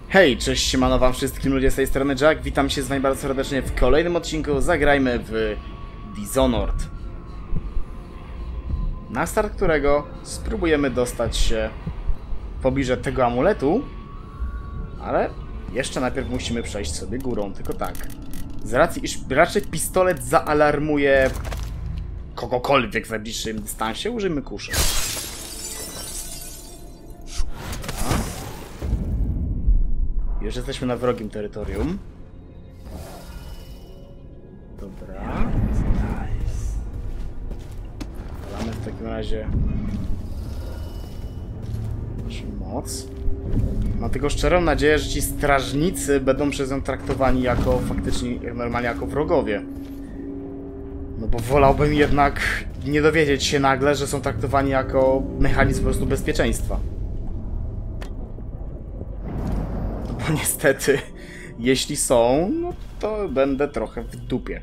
Hej, cześć, siemano wam wszystkim ludzie z tej strony Jack, witam się z wami bardzo serdecznie w kolejnym odcinku. Zagrajmy w Dishonored, na start którego spróbujemy dostać się w pobliże tego amuletu, ale jeszcze najpierw musimy przejść sobie górą, tylko tak. Z racji, iż raczej pistolet zaalarmuje kogokolwiek w najbliższym dystansie, użyjmy kuszy. Już jesteśmy na wrogim terytorium. Dobra. Mamy w takim razie naszą moc. Mam tylko szczerą nadzieję, że ci strażnicy będą przez nią traktowani jako faktycznie, jak normalnie jako wrogowie. No bo wolałbym jednak nie dowiedzieć się nagle, że są traktowani jako mechanizm po prostu bezpieczeństwa. Bo niestety, jeśli są, no to będę trochę w dupie.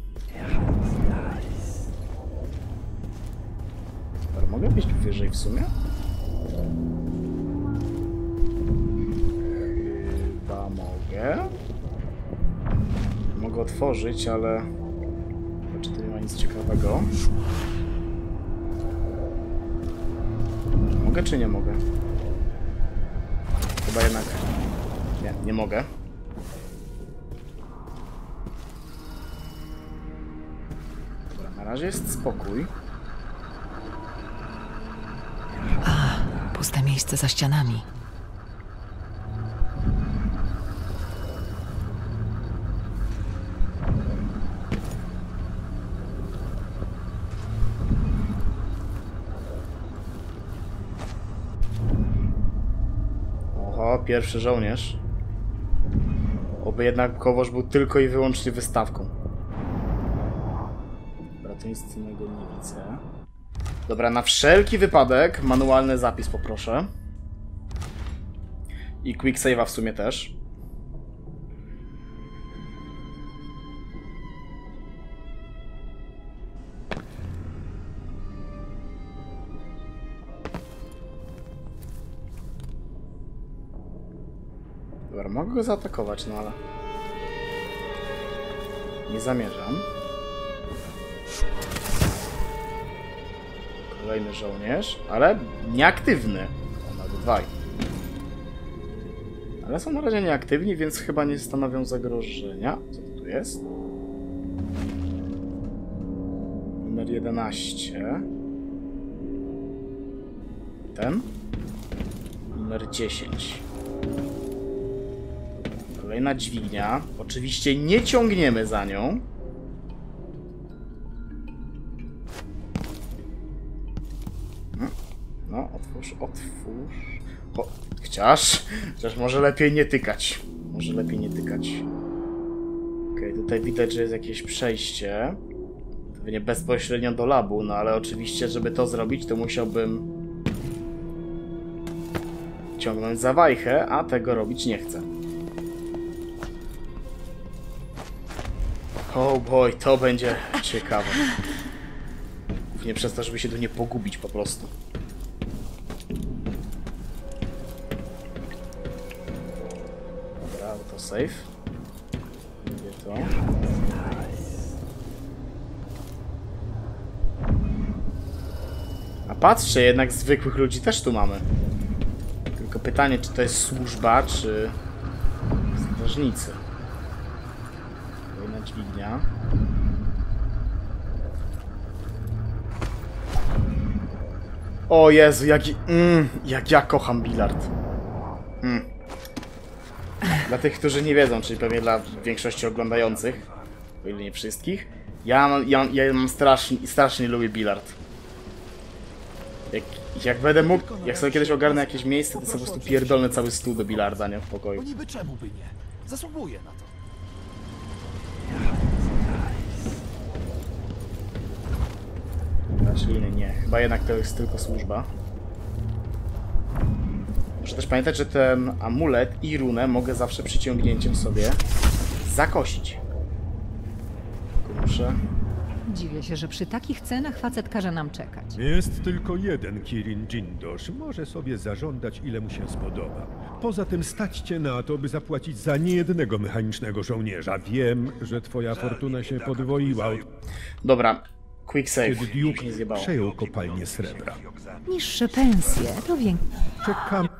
Dobra, mogę być wyżej w sumie? Chyba mogę. Mogę otworzyć, ale... Czy to nie ma nic ciekawego? Mogę czy nie mogę? Chyba jednak... Nie mogę. Dobra, na razie jest spokój. Puste miejsce za ścianami. Oho, pierwszy żołnierz. Oby jednak Kowosz był tylko i wyłącznie wystawką. Dobra, to nic innego nie widzę. Dobra, na wszelki wypadek manualny zapis poproszę. I quick save'a w sumie też. Dobra, mogę go zaatakować, no ale... Nie zamierzam. Kolejny żołnierz, ale nieaktywny. O, nawet dwaj. Ale są na razie nieaktywni, więc chyba nie stanowią zagrożenia. Co to tu jest? Numer 11. Ten. Numer 10. Kolejna dźwignia. Oczywiście nie ciągniemy za nią. No, otwórz. Chociaż może lepiej nie tykać. Może lepiej nie tykać. Okej, tutaj widać, że jest jakieś przejście. Pewnie bezpośrednio do labu, no ale oczywiście, żeby to zrobić, to musiałbym ciągnąć za wajchę, a tego robić nie chcę. Oh boy, to będzie ciekawe. Nie przez to, żeby się tu nie pogubić po prostu. Dobra, to safe. Gdzie to? A patrzcie, jednak zwykłych ludzi też tu mamy. Tylko pytanie, czy to jest służba, czy strażnicy. Kolejna dźwignia. O Jezu, jak ja kocham bilard. Dla tych, którzy nie wiedzą, czyli pewnie dla większości oglądających, o ile nie wszystkich, ja strasznie lubię bilard. Jak będę mógł, jak sobie kiedyś ogarnę jakieś miejsce, to sobie po prostu pierdolę cały stół do bilarda, nie? W pokoju. Niby czemu by nie? Zasługuje na to. Czyli nie. Chyba jednak to jest tylko służba. Muszę też pamiętać, że ten amulet i runę mogę zawsze przyciągnięciem sobie zakosić. Tylko muszę... Dziwię się, że przy takich cenach facet każe nam czekać. Jest tylko jeden Kirin Jindosh. Może sobie zażądać, ile mu się spodoba. Poza tym stać cię na to, by zapłacić za niejednego mechanicznego żołnierza. Wiem, że twoja fortuna się podwoiła, Dobra, quick save. kiedy Mi Duke się nie zjebało. przejął kopalnię srebra. Niższe pensje to większe. Czekam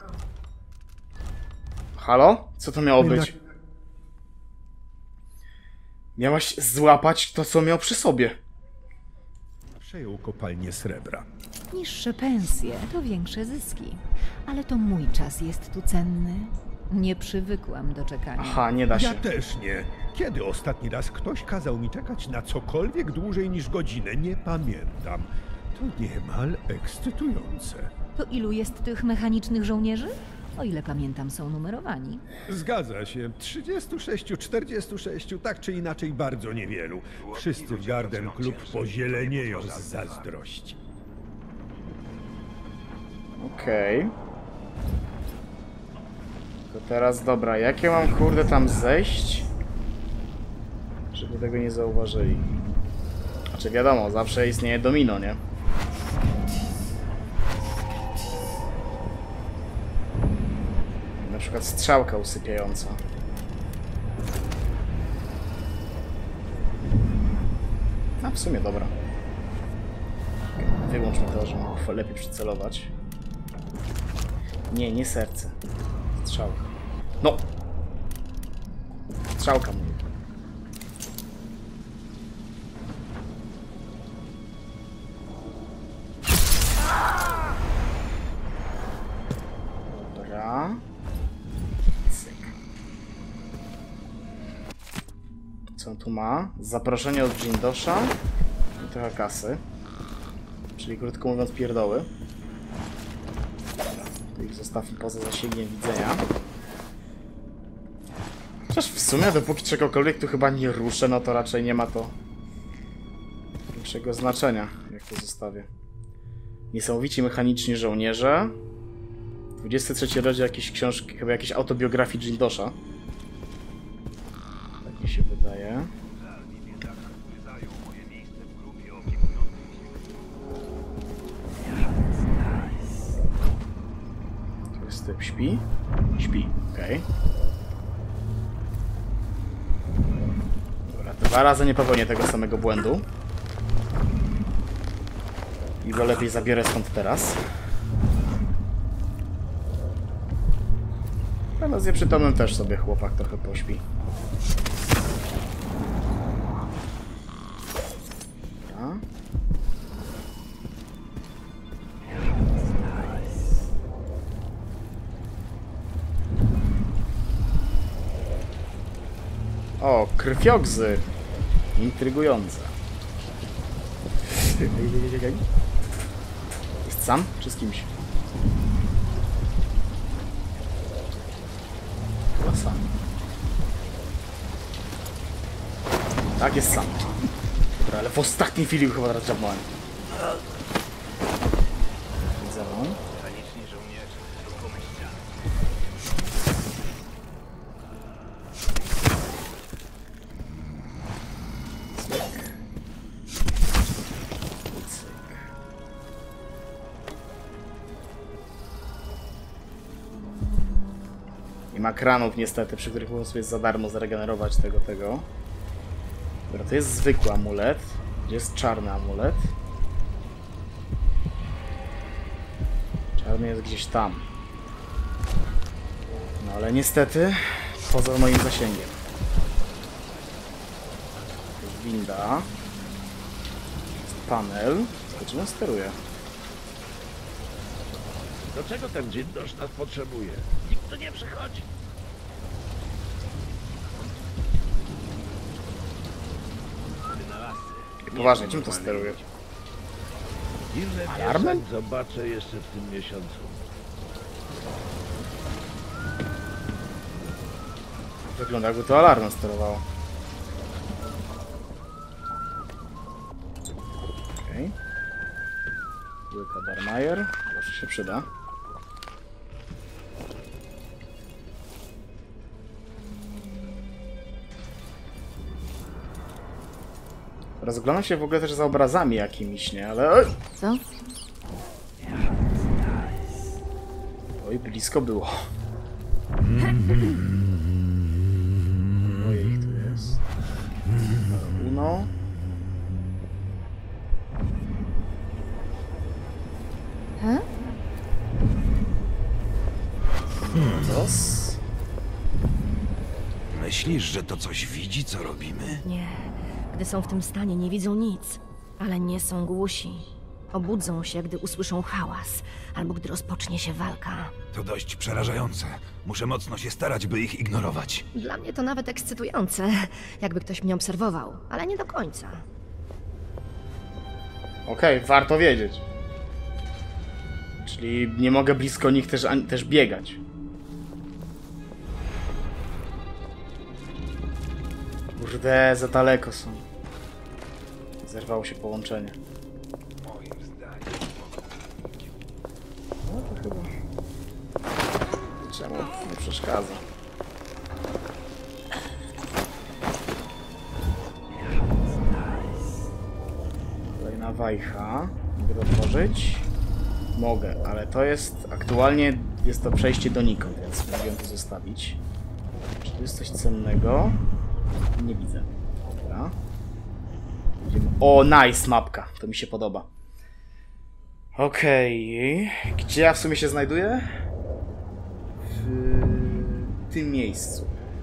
Halo? Co to miało na... być? Miałaś złapać to, co miał przy sobie. Przejął kopalnię srebra. Niższe pensje to większe zyski. Ale to mój czas jest tu cenny. Nie przywykłam do czekania. Aha, nie da się. Ja też nie. Kiedy ostatni raz ktoś kazał mi czekać na cokolwiek dłużej niż godzinę? Nie pamiętam. To niemal ekscytujące. To ilu jest tych mechanicznych żołnierzy? O ile pamiętam, są numerowani. Zgadza się. 36, 46, tak czy inaczej bardzo niewielu. Wszyscy w Garden Club pozielenieją z zazdrości. Okej. To teraz dobra, jak ja mam kurde tam zejść? Żeby tego nie zauważyli. Znaczy wiadomo, zawsze istnieje domino, nie? Na przykład strzałka usypiająca. A w sumie dobra. Wyłączmy to, żeby mógł lepiej przycelować. Nie, nie serce. Strzałka. No! Strzałka mówię. Dobra. Cyk. Co on tu ma? Zaproszenie od Jindosha i trochę kasy. Czyli krótko mówiąc pierdoły. To ich zostawmy poza zasięgiem widzenia. Chociaż w sumie dopóki czegokolwiek tu chyba nie ruszę, no to raczej nie ma to większego znaczenia, jak to zostawię. Niesamowici mechaniczni żołnierze. 23 rozdział jakiejś książki, chyba jakiejś autobiografii Jindosha. Tak mi się wydaje. Tu jest typ, śpi? Śpi, okej. Dobra, 2 razy nie popełnię tego samego błędu. I go lepiej zabiorę stąd teraz. Ale z nieprzytomnym też sobie chłopak trochę pośpi. Dobra. O, krwiogzy! Intrygujące. Jest sam, czy z kimś? Chyba sam. Tak, jest sam. Dobra, ale w ostatniej chwili chyba teraz żabnąłem. Widzę wam. Nie ma kranów niestety, przy których po prostu jest za darmo zregenerować tego. Dobra, to jest zwykły amulet. Gdzie jest czarny amulet? Czarny jest gdzieś tam. No ale niestety poza moim zasięgiem. To jest winda. Jest panel. To czym on steruje? Do czego ten Jindosh nas potrzebuje? Nikt tu nie przychodzi. Poważnie, czym to steruje? Inne Alarmem? piosenki zobaczę jeszcze w tym miesiącu. Wygląda, jakby to alarmem sterowało. Okej. Łyka Darmajer. Proszę, się przyda. Rozglądam się w ogóle też za obrazami jakimiś, nie? Ale... Oj! Co? Oj, blisko było. Moje ich tu jest. Uno. Dos. Myślisz, że to coś widzi, co robimy? Nie. Gdy są w tym stanie, nie widzą nic. Ale nie są głusi. Obudzą się, gdy usłyszą hałas, albo gdy rozpocznie się walka. To dość przerażające. Muszę mocno się starać, by ich ignorować. Dla mnie to nawet ekscytujące, jakby ktoś mnie obserwował, ale nie do końca. Okej, warto wiedzieć. Czyli nie mogę blisko nich też biegać. Kurde, za daleko są. Zerwało się połączenie. No to chyba... Czemu nie przeszkadza? Kolejna wajcha. Mogę to otworzyć? Mogę, ale to jest... Aktualnie jest to przejście donikąd, więc mogę to zostawić. Czy tu jest coś cennego? Nie widzę. Dobra. Idziemy. O, nice mapka. To mi się podoba. Okej. Gdzie ja w sumie się znajduję? W tym miejscu.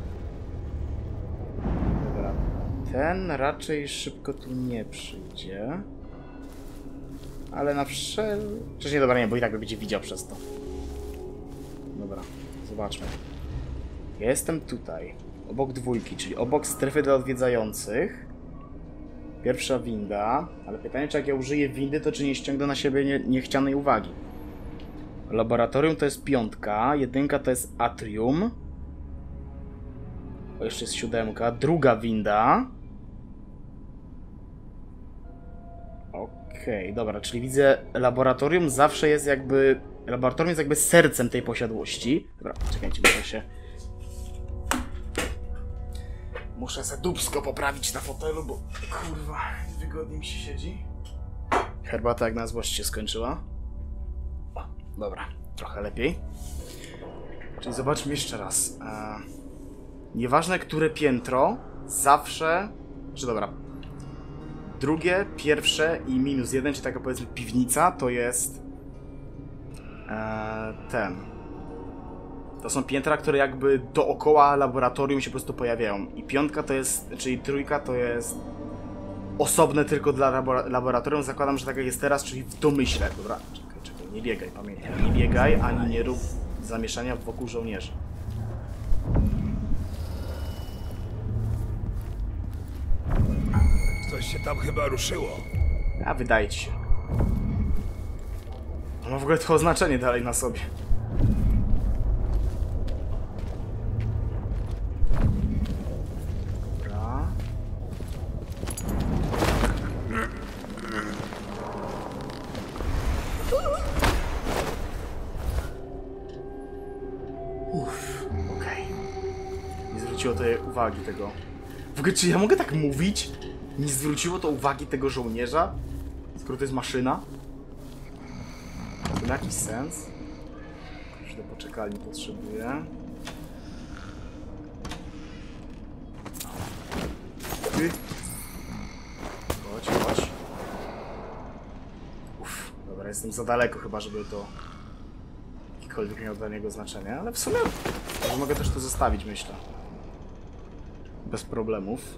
Dobra. Ten raczej szybko tu nie przyjdzie. Ale na wcześniej dobra, nie, bo i tak będzie widział przez to. Dobra, zobaczmy. Ja jestem tutaj. Obok dwójki, czyli obok strefy dla odwiedzających. Pierwsza winda. Ale pytanie, czy jak ja użyję windy, to czy nie ściągnę na siebie niechcianej uwagi. Laboratorium to jest 5. 1 to jest atrium. O, jeszcze jest 7. Druga winda. Okej, dobra, czyli widzę, laboratorium zawsze jest jakby... Laboratorium jest jakby sercem tej posiadłości. Dobra, czekajcie, muszę się... Muszę se dupsko poprawić na fotelu, bo kurwa, wygodnie mi się siedzi. Herbata jak na złość się skończyła. O, dobra, trochę lepiej. Czyli zobaczmy jeszcze raz. Nieważne, które piętro, zawsze... Czy dobra. Drugie, pierwsze i -1, czy taka powiedzmy piwnica, to jest... To są piętra, które jakby dookoła laboratorium się po prostu pojawiają. I 5 to jest, czyli 3 to jest osobne tylko dla laboratorium. Zakładam, że tak jak jest teraz, czyli w domyśle. Dobra, czekaj, nie biegaj, pamiętaj. Nie biegaj, ani nie rób zamieszania wokół żołnierzy. Coś się tam chyba ruszyło. A wydaje ci się. On ma w ogóle to oznaczenie dalej na sobie. Dobra. Okej. Nie zwróciło to uwagi tego. W ogóle, czy ja mogę tak mówić? Nie zwróciło to uwagi tego żołnierza? Skoro to jest maszyna? To ma jakiś sens? Już do poczekalni potrzebuję. Ty. Chodź. Uff, dobra, jestem za daleko chyba, żeby to jakikolwiek miał dla niego znaczenie, ale w sumie może mogę też to zostawić, myślę. Bez problemów.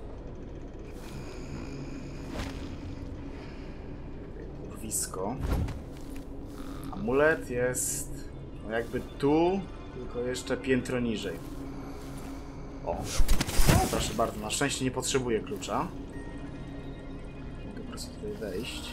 Urwisko. Amulet jest no jakby tu, tylko jeszcze piętro niżej. O, no, proszę bardzo, na szczęście nie potrzebuję klucza. Mogę po prostu tutaj wejść.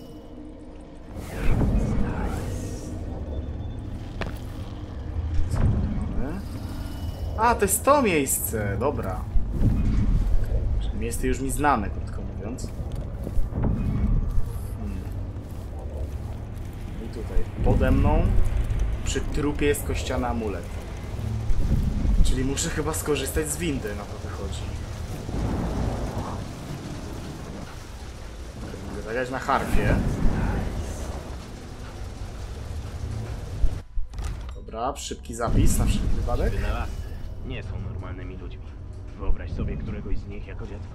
Co tu mamy? A, to jest to miejsce! Dobra. Czyli miejsce już mi znane, krótko mówiąc. I tutaj pode mną przy trupie jest kościany amulet. Czyli muszę chyba skorzystać z windy, na to wychodzi. Mogę zagrać na harfie. Dobra, szybki zapis na wszelki wypadek. Wynalazcy nie są normalnymi ludźmi. Wyobraź sobie któregoś z nich jako dziecko.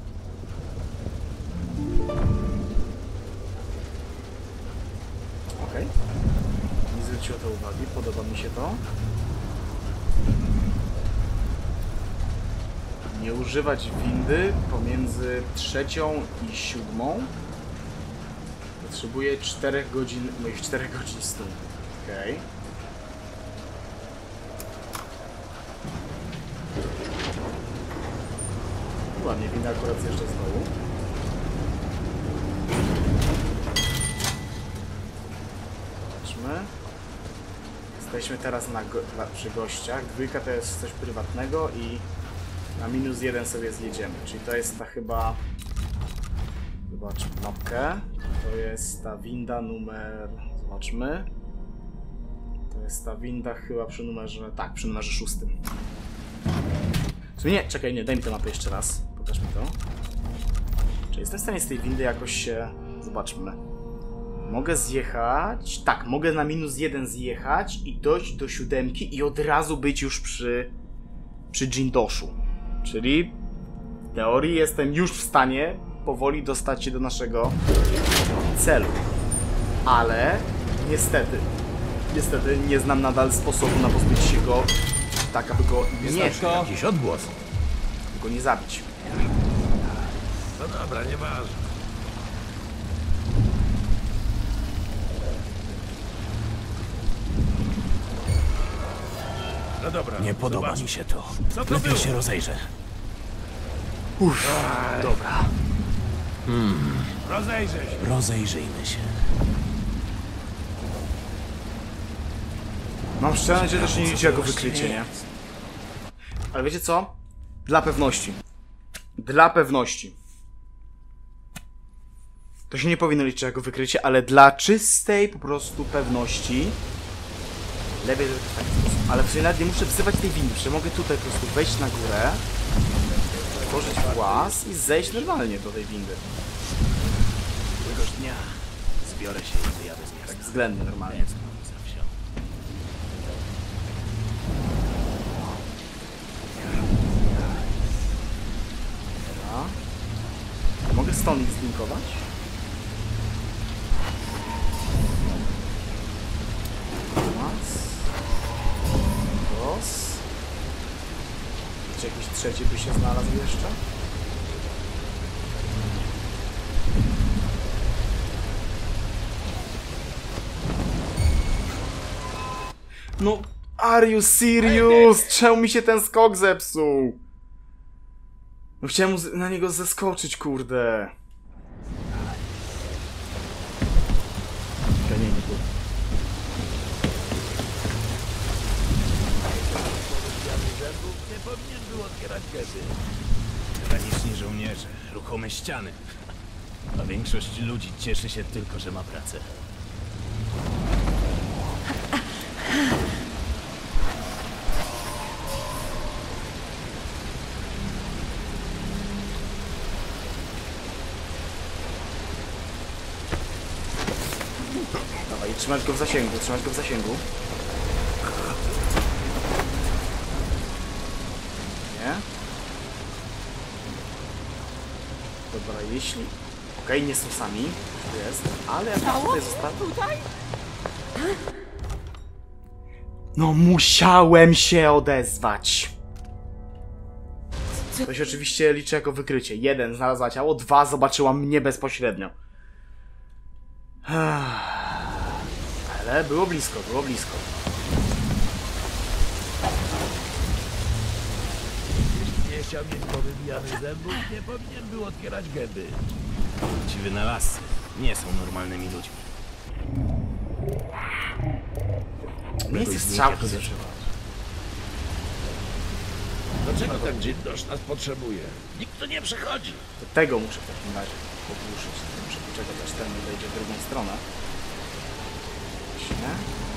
Okej. Nie zwróciło to uwagi, podoba mi się to. Nie używać windy pomiędzy 3 i 7. Potrzebuję 4 godzin, moich 4 godzin snu. Okej. Ładnie, winda akurat zjeżdża znowu. Zobaczmy. Jesteśmy teraz przy gościach. 2 to jest coś prywatnego i na -1 sobie zjedziemy. Czyli to jest ta chyba... Zobaczmy mapkę. To jest ta winda numer... Zobaczmy. To jest ta winda chyba przy numerze... Tak, przy numerze 6. W sumie nie, czekaj, nie, daj mi tę mapę jeszcze raz. Pokaż mi to. Czy jestem w stanie z tej windy jakoś się... Zobaczmy. Mogę zjechać... Tak, mogę na -1 zjechać i dojść do 7 i od razu być już przy Jindoshu. Czyli w teorii jestem już w stanie powoli dostać się do naszego celu. Ale niestety nie znam nadal sposobu na pozbycie się go tak, aby go nie... Jakiś odgłos. Go nie zabić. No dobra, nieważne. No dobra. Nie podoba zobacz. mi się to. Co to Lepiej było? się rozejrzę. Dobra. Rozejrzę się. Rozejrzyjmy się. Mam szczerze, że też nie liczy jako wykrycie, nie? Ale wiecie co? Dla pewności. Dla pewności. To się nie powinno liczyć jako wykrycie, ale dla czystej po prostu pewności lepiej zrobić w taki sposób. Ale w sumie nawet nie muszę wzywać tej windy, że mogę tutaj po prostu wejść na górę, tworzyć włas i zejść normalnie do tej windy. Któregoś dnia zbiorę się i wyjadę z miasta. Tak względnie normalnie. Za wsią. Dobra. Mogę stąd ich zlinkować? Raz. Czy jakiś trzeci by się znalazł jeszcze? No, are you serious? Czemu mi się ten skok zepsuł? No chciałem na niego zeskoczyć, kurde. Nie, nie tu. Nie powinien był otwierać gęby. Graniczni żołnierze, ruchome ściany. A większość ludzi cieszy się tylko, że ma pracę. Dawaj, trzymać go w zasięgu, trzymać go w zasięgu. Nie? Dobra, jeśli... Okej, nie są sami, tu jest, ale jak tutaj został... No musiałem się odezwać! To się oczywiście liczy jako wykrycie. 1, znalazła ciało, 2, zobaczyła mnie bezpośrednio. Ale było blisko, było blisko. Jeśli nie chciał mieć powybijanych zębów, nie powinien był otwierać gęby. Ci wynalazcy nie są normalnymi ludźmi. Nie chcę strzałki zużywać. Dlaczego ten Jindosh nas potrzebuje? Nikt tu nie przychodzi. Do tego muszę w takim razie pogłuszyć. Muszę poczekać, aż ten wejdzie w drugą stronę. Właśnie.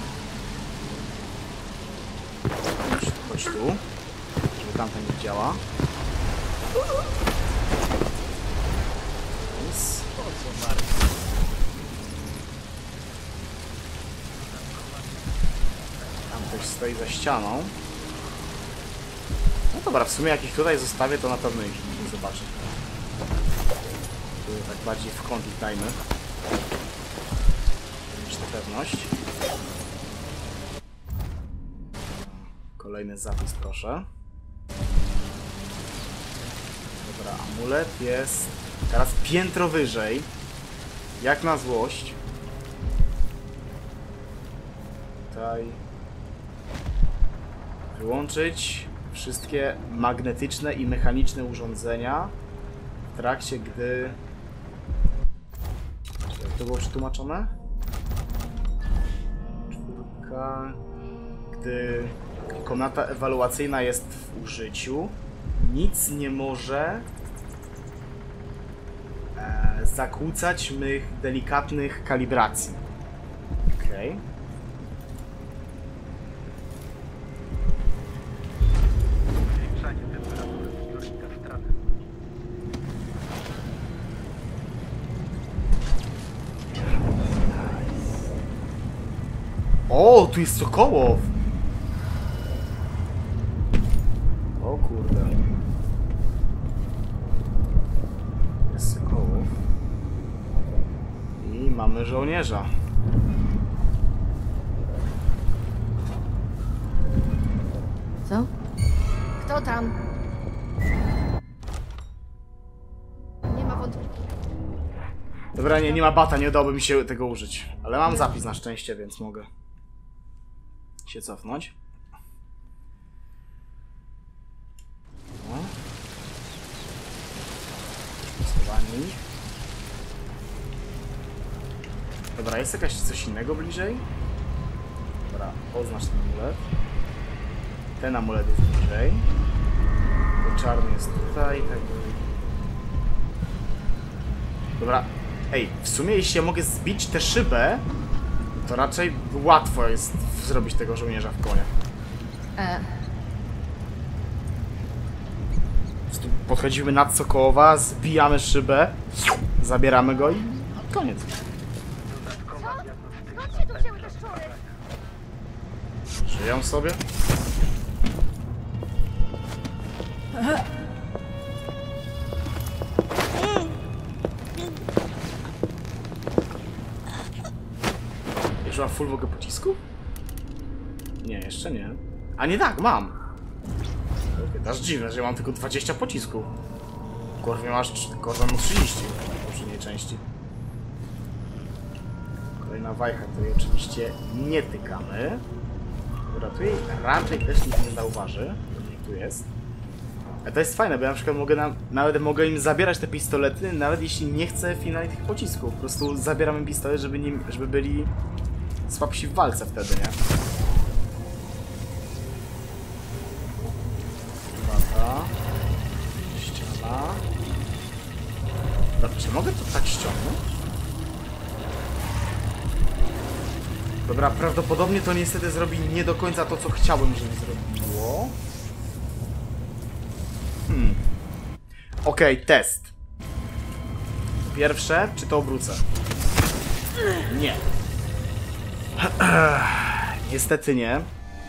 Chodź tu, żeby tamten nie działa. Nic. Tam ktoś stoi za ścianą. No dobra, w sumie jak ich tutaj zostawię, to na pewno ich nie zobaczę. Tu tak bardziej w kąt ich dajmy. Jeszcze pewność. Kolejny zapis, proszę. Dobra, amulet jest teraz piętro wyżej. Jak na złość. Tutaj wyłączyć wszystkie magnetyczne i mechaniczne urządzenia w trakcie, gdy... Jak to było przetłumaczone? Czwórka... Gdy komnata ewaluacyjna jest w użyciu, nic nie może zakłócać mych delikatnych kalibracji. Okej. O, tu jest Sokołow! O kurde. Jest Sokołow. I mamy żołnierza. Co? Kto tam? Nie ma wątpliwości. Dobra, nie ma bata, nie udałoby mi się tego użyć. Ale mam zapis na szczęście, więc mogę się cofnąć. No. Schowani. Dobra, jest jakaś coś innego bliżej? Dobra, oznacz ten amulet. Ten amulet jest bliżej. Ten czarny jest tutaj, tak. Dobra, ej, w sumie jeśli ja mogę zbić tę szybę, to raczej łatwo jest zrobić tego żołnierza w konia. Po prostu podchodzimy nad Sokołowa, zbijamy szybę, zabieramy go i koniec. Skąd się tu wzięły te szczury? Żyją sobie. Już mam full w ogóle pocisku? Nie, jeszcze nie. A nie tak, mam. To aż dziwne, że ja mam tylko 20 pocisków. Korwin mam 30 w poprzedniej części. Kolejna wajcha, której oczywiście nie tykamy. Dobra, tu jej raczej też nikt nie zauważy. Tu jest. A to jest fajne, bo ja na przykład nawet mogę im zabierać te pistolety, nawet jeśli nie chcę finalnie tych pocisków. Po prostu zabieram im pistolet, żeby byli słabsi w walce wtedy, nie? Lata. Ściana. Dobra, czy mogę to tak ściągnąć? Dobra, prawdopodobnie to niestety zrobi nie do końca to, co chciałbym, żeby zrobiło. Okej, test. Pierwsze, czy to obrócę? Nie. Niestety nie.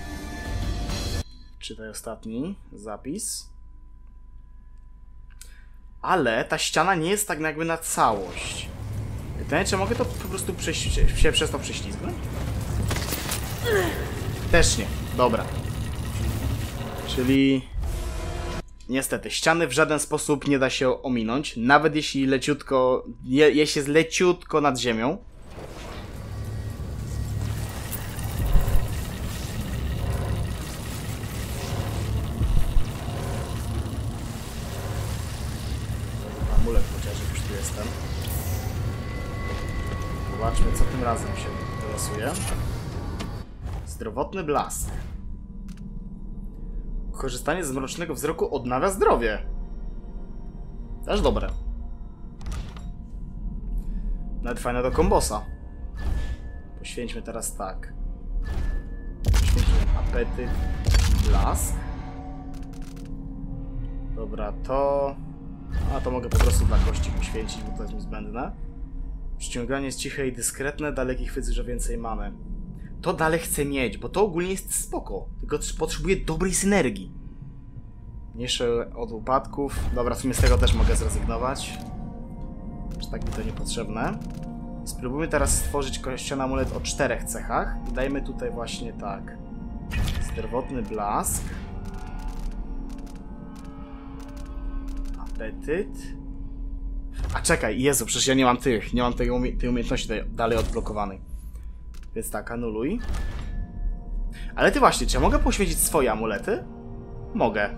Czytaj ostatni zapis. Ale ta ściana nie jest tak jakby na całość. Pytanie, czy mogę to po prostu się przez to prześlizgnąć? Też nie. Dobra. Czyli... Niestety, ściany w żaden sposób nie da się ominąć, nawet jeśli leciutko... jeśli jest leciutko nad ziemią. Amulet chociaż, już tu jestem. Zobaczmy, co tym razem się wylosuje. Zdrowotny blask. Korzystanie z mrocznego wzroku odnawia zdrowie. Też dobre. Nawet fajne do kombosa. Poświęćmy teraz tak. Poświęćmy apetyt, blask. Dobra, to... A to mogę po prostu dla kości poświęcić, bo to jest mi zbędne. Przyciąganie jest ciche i dyskretne, daleki chwyt, że więcej mamy. to dalej chcę mieć, bo to ogólnie jest spoko. Tylko potrzebuję dobrej synergii. Mniejsze od upadków. Dobra, w sumie z tego też mogę zrezygnować. Czy tak mi to niepotrzebne. Spróbujmy teraz stworzyć kościany amulet o 4 cechach. I dajmy tutaj właśnie tak. Zdrowotny blask. Apetyt. A czekaj, Jezu, przecież ja nie mam tych. Nie mam tej umiejętności dalej odblokowanej. Więc tak, anuluj. Ale ty właśnie, czy ja mogę poświęcić swoje amulety? Mogę.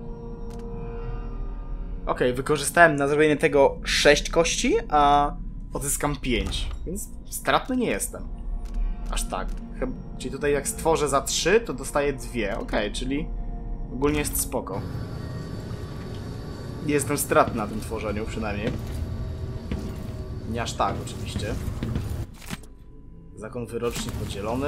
Okej, wykorzystałem na zrobienie tego 6 kości, a odzyskam 5. Więc stratny nie jestem. Aż tak. Czyli tutaj jak stworzę za 3, to dostaję 2. Okej, czyli ogólnie jest spoko. Nie jestem stratny na tym tworzeniu przynajmniej. Nie aż tak oczywiście. Zakon wyroczny podzielony.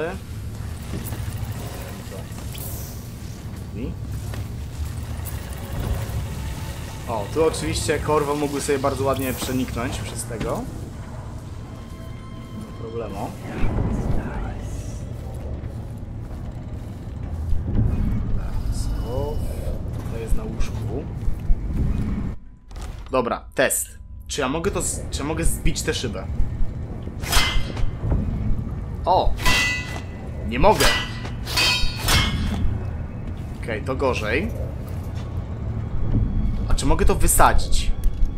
O, tu oczywiście korwo mogły sobie bardzo ładnie przeniknąć przez tego. Nie problemu. To jest na łóżku. Dobra, test. Czy ja mogę zbić tę szybę? O! Nie mogę! Okej, to gorzej. A czy mogę to wysadzić?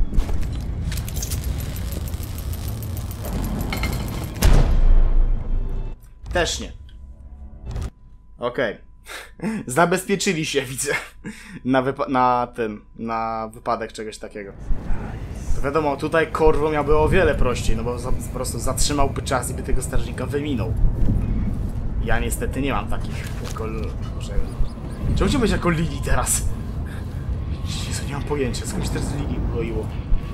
Też nie. Okej. Zabezpieczyli się, widzę. Na wypadek czegoś takiego. To wiadomo, tutaj korwo miałby o wiele prościej, no bo po prostu zatrzymałby czas i by tego strażnika wyminął. Ja niestety nie mam takich jako... Czemu chciał być jako Lili teraz? Jezu, nie mam pojęcia, skądś też z Lili uroiło.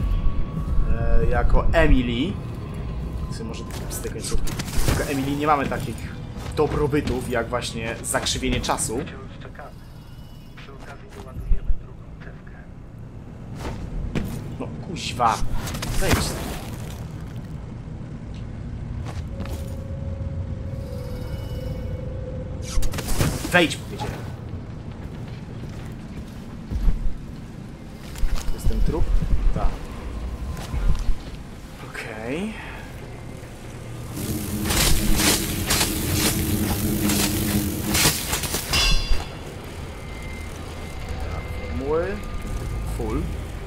Jako Emily. Może z tej końcówki. Jako Emily nie mamy takich dobrobytów, jak właśnie zakrzywienie czasu. No kuźwa. Wejdź. Wejdź, powiedziałem. Jest ten trup? Tak. Okej. Formuły. Full.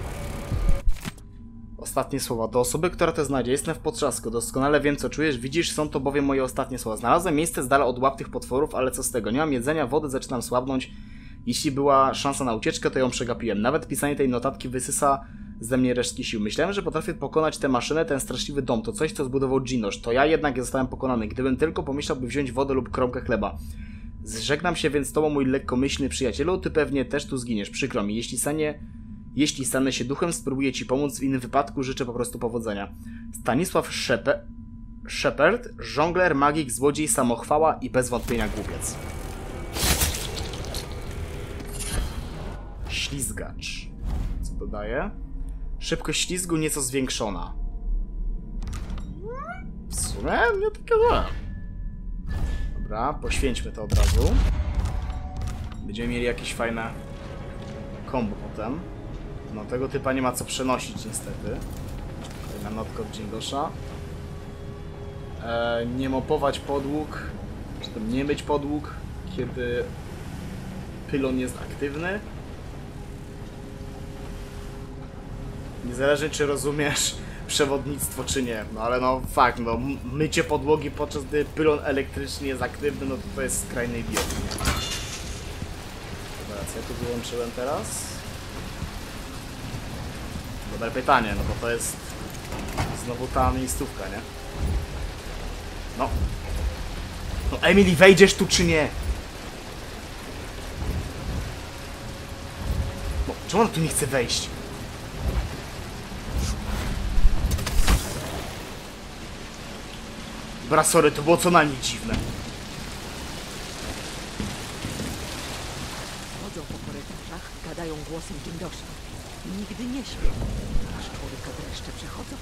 Ostatnie słowa. Do osoby, która to znajdzie. Jestem w potrzasku. Doskonale wiem, co czujesz. Widzisz, są to bowiem moje ostatnie słowa. Znalazłem miejsce z dala od łap tych potworów, ale co z tego? Nie mam jedzenia, wody, zaczynam słabnąć. Jeśli była szansa na ucieczkę, to ją przegapiłem. Nawet pisanie tej notatki wysysa ze mnie resztki sił. Myślałem, że potrafię pokonać tę maszynę, ten straszliwy dom. To coś, co zbudował Jinosh. To ja jednak zostałem pokonany. Gdybym tylko pomyślał, by wziąć wodę lub kromkę chleba. Zżegnam się więc z tobą, mój lekkomyślny przyjacielu. Ty pewnie też tu zginiesz. Przykro mi. Jeśli stanę się duchem, spróbuję ci pomóc. W innym wypadku życzę po prostu powodzenia. Stanisław Shepard, żongler, magik, złodziej, samochwała i bez wątpienia głupiec. Ślizgacz. Co to daje? Szybkość ślizgu nieco zwiększona. W sumie nie takie złe. Dobra, poświęćmy to od razu. Będziemy mieli jakieś fajne kombo potem. No tego typa nie ma co przenosić niestety. Fajna notka od Jindosha. Nie mopować podłóg, czy tam nie myć podłóg, kiedy pylon jest aktywny. Niezależnie czy rozumiesz przewodnictwo czy nie, no ale no fakt, no mycie podłogi podczas gdy pylon elektryczny jest aktywny, no to jest skrajny idiot. Dobra, co ja tu wyłączyłem teraz? Dobre pytanie, no bo to jest znowu ta miejscówka, nie? No. No Emily, wejdziesz tu czy nie? No, czemu ona tu nie chce wejść? Dobra, sorry, to było co najmniej dziwne. Chodzą po korytarzach, gadają głosem Jindosha. Nigdy nie śpią, aż człowieka dreszcze przechodzą.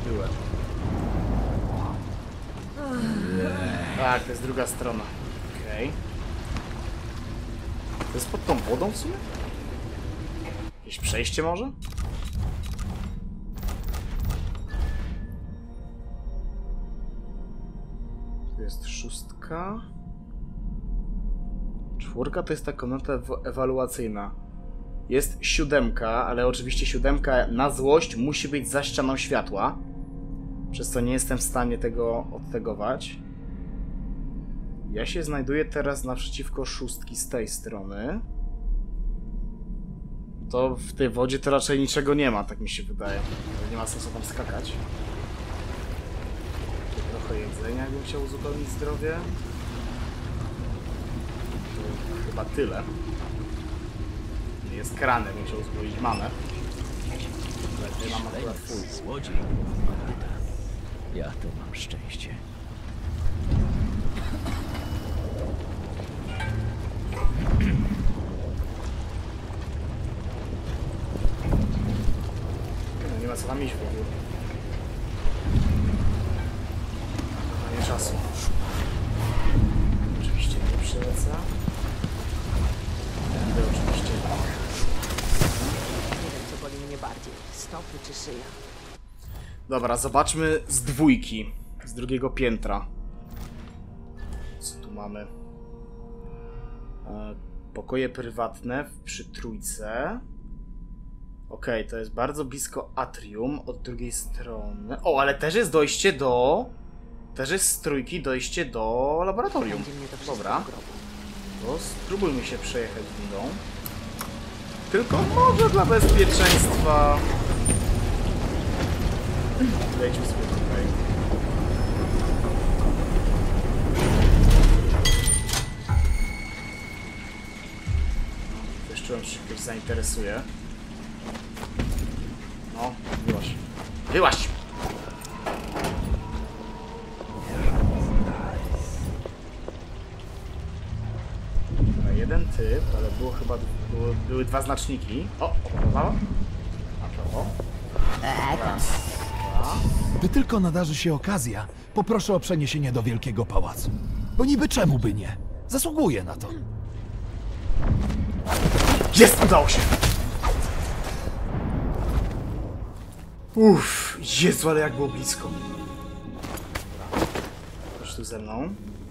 Byłem. Tak, to jest druga strona. Okej. To jest pod tą wodą w sumie? Jakieś przejście może? Tu jest 6. 4 to jest ta komnata ewaluacyjna. Jest 7, ale oczywiście 7 na złość musi być za ścianą światła. Przez co nie jestem w stanie tego odtegować. Ja się znajduję teraz naprzeciwko 6 z tej strony. To w tej wodzie to raczej niczego nie ma, tak mi się wydaje. Nie ma sensu tam skakać. Trochę jedzenia, jakbym chciał uzupełnić zdrowie. To chyba tyle. Jest kranem, bym chciał uzupełnić manę. Ale tutaj mam akurat full. Złodziej. Ja to mam szczęście. No, nie ma co tam iść w ogóle. Nie czasu. Oczywiście nie przylecę. Będę oczywiście tak. Nie wiem, co boli mnie bardziej. Stopy czy szyja. Dobra, zobaczmy z 2. Z 2. piętra. Co tu mamy? Pokoje prywatne przy 3. Okej, to jest bardzo blisko atrium od drugiej strony. O, ale też jest dojście do... Też jest z 3 dojście do laboratorium. Będzie mnie to wszystko Dobra, w grobu. to spróbujmy się przejechać windą. Tylko może dla bezpieczeństwa... Lejdźmy sobie tutaj. Też czułem, że się ktoś zainteresuje. No, wyłaź. Wyłaź! Dobra, jeden typ, ale było chyba... Były 2 znaczniki. O, opowiadała? A prawo. Raz, 2. Gdy tylko nadarzy się okazja, poproszę o przeniesienie do Wielkiego Pałacu. Bo niby czemu by nie? Zasługuję na to. Jest! Udało się! Uff, Jezu, ale jak było blisko. Dobra. Chodź tu ze mną.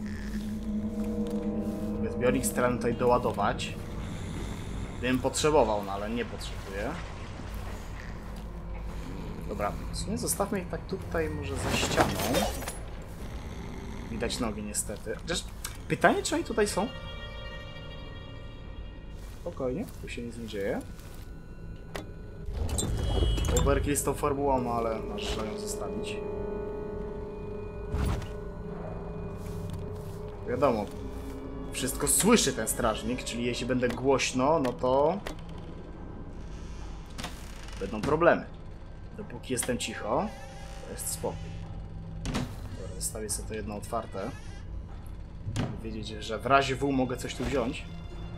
Mogę zbiornik stron tutaj doładować. Gdybym potrzebował, no ale nie potrzebuję. Dobra, w sumie zostawmy ich tak tutaj może za ścianą. Widać nogi niestety. Chociaż pytanie, czy oni tutaj są? Spokojnie, tu się nic nie dzieje. Overkill z tą formułą, no ale masz ją zostawić. Wiadomo, wszystko słyszy ten strażnik, czyli jeśli będę głośno, no to będą problemy. Dopóki jestem cicho, to jest spokój. Dobra, zostawię sobie to jedno otwarte. Żeby wiedzieć, że w razie W mogę coś tu wziąć.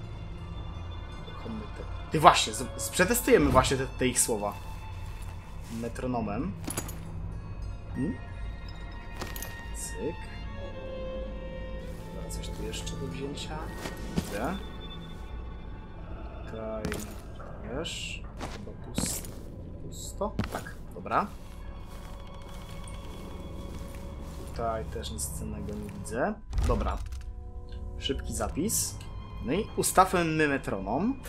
Ty właśnie, przetestujemy właśnie te ich słowa. Metronomem. Cyk. Dobra, coś tu jeszcze do wzięcia. Widzę. Tutaj wiesz. Chyba pusto. Tak, dobra. Tutaj też nic cennego nie widzę. Dobra. Szybki zapis. No i ustawmy metronom.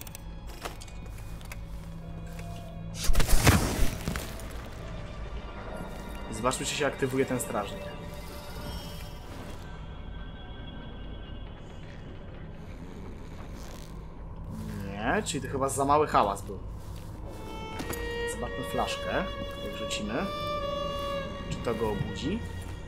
Zobaczmy, czy się aktywuje ten strażnik. Nie, czyli to chyba za mały hałas był. Zobaczmy flaszkę, jak wrzucimy. Czy to go obudzi?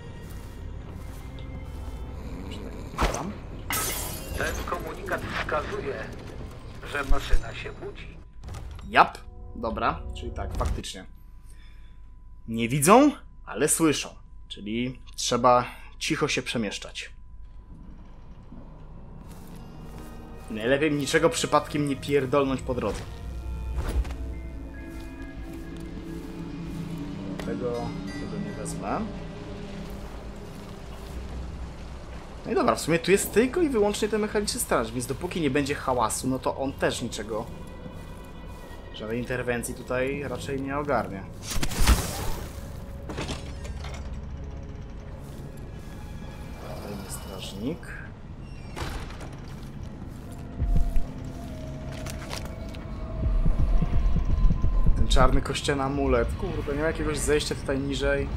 Tam. Ten komunikat wskazuje, że maszyna się budzi. Jap, dobra, czyli tak, faktycznie. Nie widzą, ale słyszą, czyli trzeba cicho się przemieszczać. Najlepiej niczego przypadkiem nie pierdolnąć po drodze. Tego tego nie wezmę. No i dobra, w sumie tu jest tylko i wyłącznie ten mechaniczny straż, więc dopóki nie będzie hałasu, no to on też niczego, żadnej interwencji tutaj raczej nie ogarnie. Kolejny strażnik. Ten czarny kościany amulet. Kurde, nie ma jakiegoś zejścia tutaj niżej.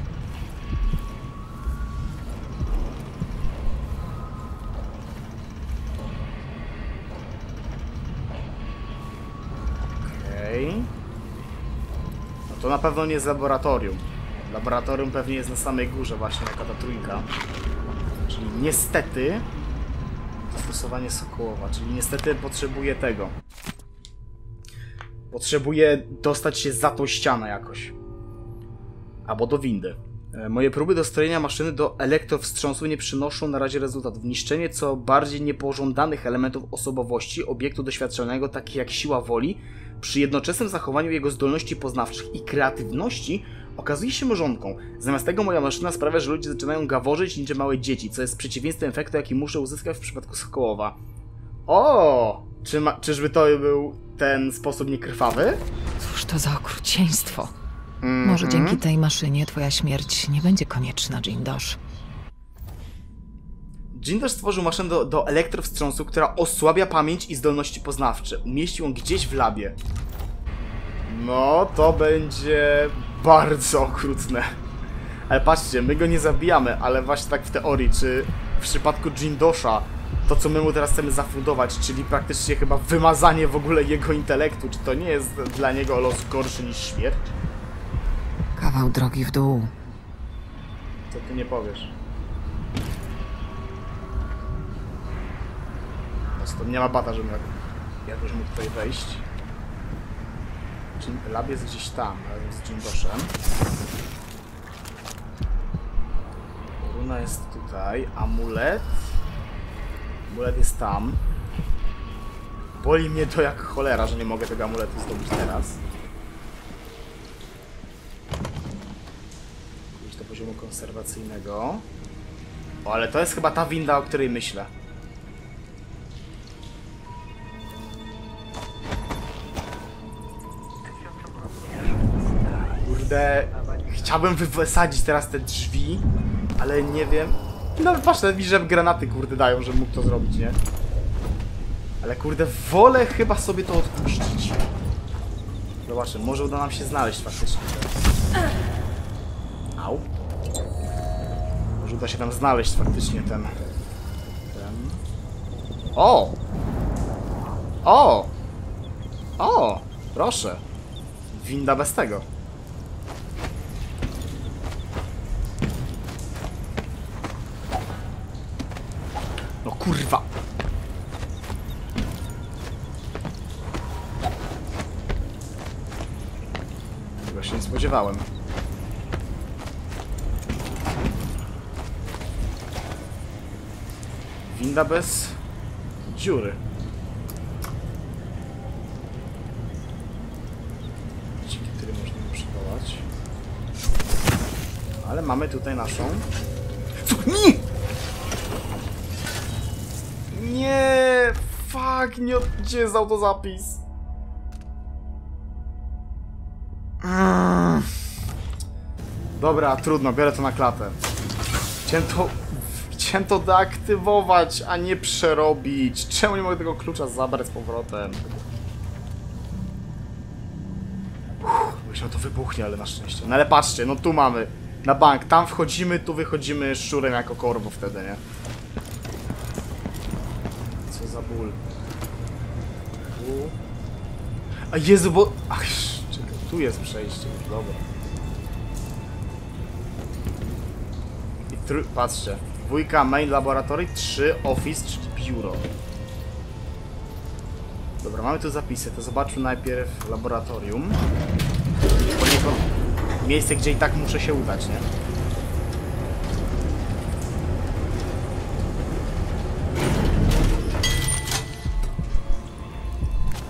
No to na pewno nie jest laboratorium. Laboratorium pewnie jest na samej górze właśnie, jaka ta trójka. Czyli niestety zastosowanie Sokołowa, czyli niestety potrzebuję tego. Potrzebuję dostać się za tą ścianę jakoś. Albo do windy. Moje próby dostrojenia maszyny do elektrowstrząsu nie przynoszą na razie rezultatów. Niszczenie co bardziej niepożądanych elementów osobowości obiektu doświadczalnego, takich jak siła woli, przy jednoczesnym zachowaniu jego zdolności poznawczych i kreatywności, okazuje się mrzonką. Zamiast tego moja maszyna sprawia, że ludzie zaczynają gaworzyć niczym małe dzieci, co jest przeciwieństwem efektu, jaki muszę uzyskać w przypadku Sokołowa. O! Czyżby to był ten sposób niekrwawy? Cóż to za okrucieństwo. Może dzięki tej maszynie twoja śmierć nie będzie konieczna, Jindosh. Jindosh stworzył maszynę do elektrowstrząsu, która osłabia pamięć i zdolności poznawcze. Umieścił ją gdzieś w labie. No, to będzie bardzo okrutne. Ale patrzcie, my go nie zabijamy, ale właśnie tak w teorii, czy w przypadku Jindosha to, co my mu teraz chcemy zafundować, czyli praktycznie chyba wymazanie w ogóle jego intelektu, czy to nie jest dla niego los gorszy niż śmierć? Kawał drogi w dół. Co ty nie powiesz? To nie ma bata, żebym jakoś mógł tutaj wejść. Lab jest gdzieś tam, razem z Jindoshem. Runa jest tutaj. Amulet. Amulet jest tam. Boli mnie to jak cholera, że nie mogę tego amuletu zdobyć teraz. Pójść do poziomu konserwacyjnego. O, ale to jest chyba ta winda, o której myślę. Kurde, chciałbym wysadzić teraz te drzwi, ale nie wiem. No patrz, nawet mi, że granaty kurde dają, że mógł to zrobić, nie? Ale kurde, wolę chyba sobie to odpuścić. Zobaczymy, może uda nam się znaleźć faktycznie. Au. Może uda się nam znaleźć faktycznie ten... O! O! O! Proszę. Winda bez tego. No kurwa. Tego się nie spodziewałem. Winda bez dziury. Dzięki której można ją przywołać. Ale mamy tutaj naszą... Nie! Nie! Fuck! Nie, gdzie jest autozapis? Dobra, trudno, biorę to na klatę. Chciałem to deaktywować, a nie przerobić. Czemu nie mogę tego klucza zabrać z powrotem? Myślałem, to wybuchnie, ale na szczęście. No ale patrzcie, no tu mamy. Na bank, tam wchodzimy, tu wychodzimy szczurem jako korwo wtedy, nie? Co za ból. Tu. A Jezu, bo... Ach, czekaj, tu jest przejście, już dobra. I patrzcie. 2 main laboratory, 3 office, czyli biuro. Dobra, mamy tu zapisy, to zobaczmy najpierw laboratorium. Poniekąd miejsce, gdzie i tak muszę się udać, nie?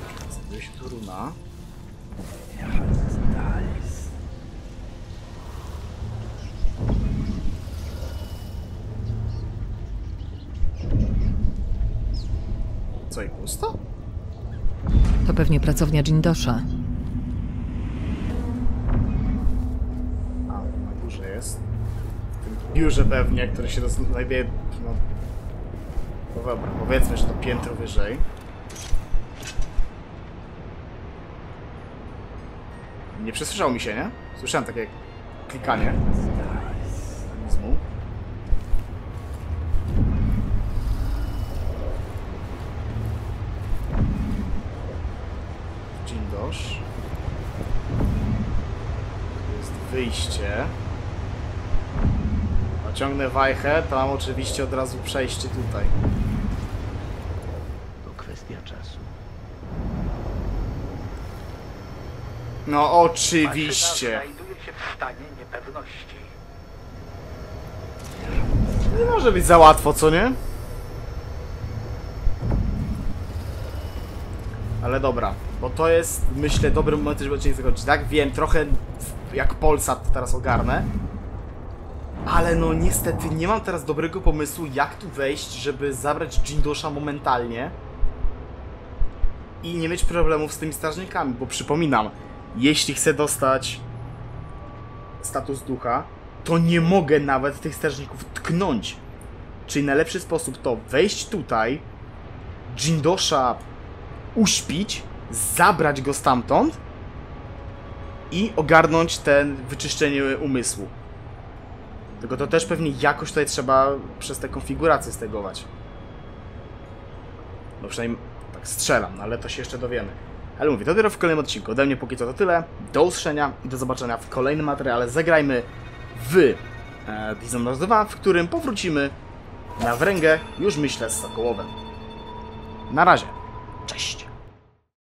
Znajduje się tu runa. Co i pusto? To pewnie pracownia Jindosza. A, na górze jest. W tym biurze pewnie, które się znajduje, no dobra, powiedzmy, że to piętro wyżej. Nie przesłyszało mi się, nie? Słyszałem takie klikanie mechanizmu. Jindosh. Tu jest wyjście. Naciągnę wajchę, to mam oczywiście od razu przejście tutaj. To kwestia czasu. No oczywiście. Maszyna znajduje się w stanie niepewności. Nie może być za łatwo, co nie? Ale dobra, bo to jest, myślę, dobry moment, żeby odcinek zakończyć. Tak, wiem, trochę jak Polsat teraz ogarnę. Ale no niestety nie mam teraz dobrego pomysłu, jak tu wejść, żeby zabrać Jindosha momentalnie. I nie mieć problemów z tymi strażnikami, bo przypominam, jeśli chcę dostać status ducha, to nie mogę nawet tych strażników tknąć. Czyli najlepszy sposób to wejść tutaj, Jindosha uśpić, zabrać go stamtąd i ogarnąć ten wyczyszczenie umysłu. Tylko to też pewnie jakoś tutaj trzeba przez te konfiguracje stegować. No przynajmniej tak strzelam, no ale to się jeszcze dowiemy. Ale mówię, to dopiero w kolejnym odcinku. Ode mnie póki co to tyle. Do usłyszenia i do zobaczenia w kolejnym materiale. Zagrajmy w Dishonored 2, w którym powrócimy na wręgę, już myślę, z Sokołowem. Na razie. Cześć!